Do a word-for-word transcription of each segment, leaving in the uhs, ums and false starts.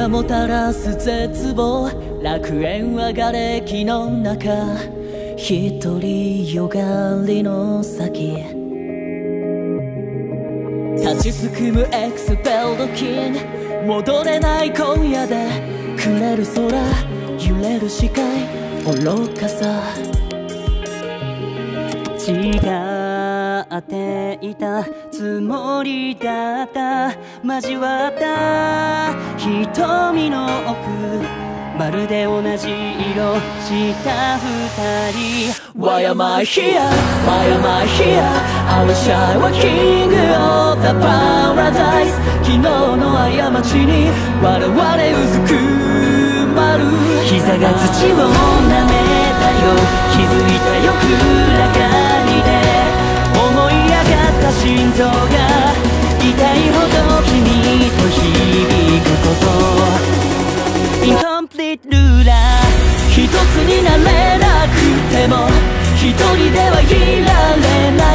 がもたらす絶望、楽園は瓦礫の中、一人よがりの先、立ちすくむエクスペルドキン、戻れない今夜でくれる空、揺れる視界愚かさ、違っていたつもりだった、交わった瞳の奥、まるで同じ色した二人。 Why am I here? Why am I here? I wish I were king of the paradise. 昨日の過ちに我々うずくまる、膝が土を舐めたよ、気づいたよ暗がりで、思い上がった心臓が痛いほど君と響くこと。インコンプリートルーラー、一つになれなくても一人ではいられない。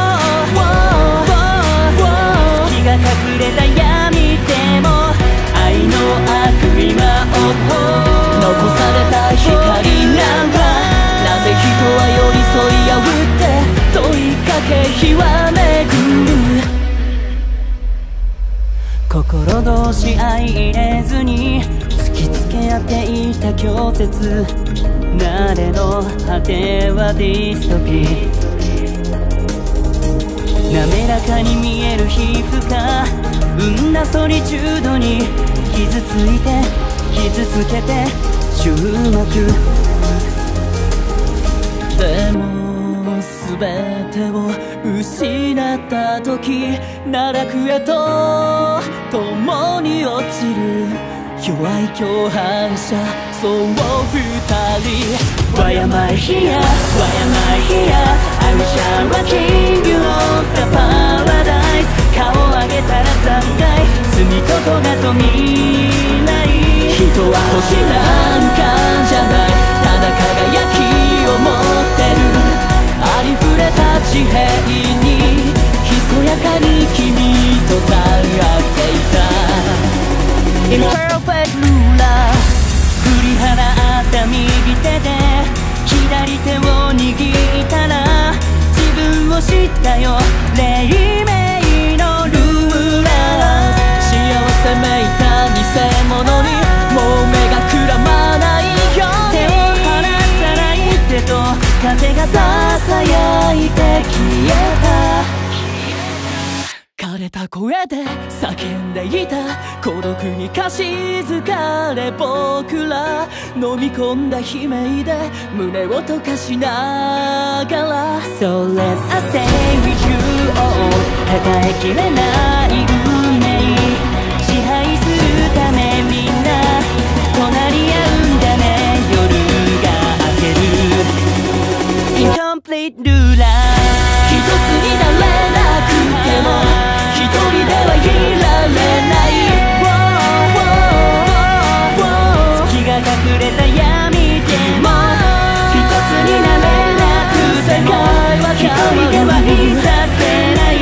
月が隠れた闇でも愛の悪意は残された光なら、なぜ人は寄り添い合うって問いかけ日は巡る。心同士相入れずに突きつけ合っていた拒絶、慣れの果てはディストピー、滑らかに見える皮膚が生んだソリチュードに傷ついて傷つけて終幕。でも全てを失った時、奈落へと共に落ちる弱い共犯者、そう二人。 Why am I here? Why am I here? I wish I were king of the paradise. 顔上げたら残骸、罪とこがと未来。人は星なんかじゃない、ただ輝きを持ってる。ありふれた地平にひそやかに君と戦っていた。Imperfect ruler、 振り払った右手で左手を握ったら、自分を知ったよ黎明のルーラー。幸せめいた偽物にもう目がくらまないよ。手を離さないでと風がささやいて消えた。枯れた声で叫んでいた、孤独にかしずかれ僕ら、飲み込んだ悲鳴で胸を溶かしながら。 So let us stay with you all、 抱えきれない運命支配するためみんな隣り合うんだね、夜が明ける。 Incomplete ruler、 一つになれなくても一人ではいられない。月が隠れた闇でも一つになれなくても一人ではいさせない。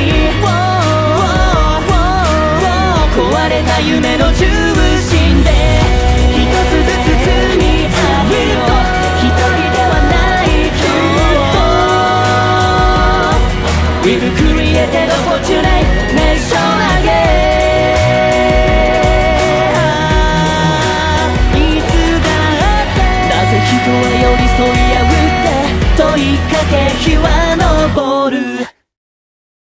壊れた夢の重心で一つずつ積み上げよう、一人ではない今日。 We've created a fortune nation again。 いつだってなぜ人は寄り添い合うって問いかけ日は昇る。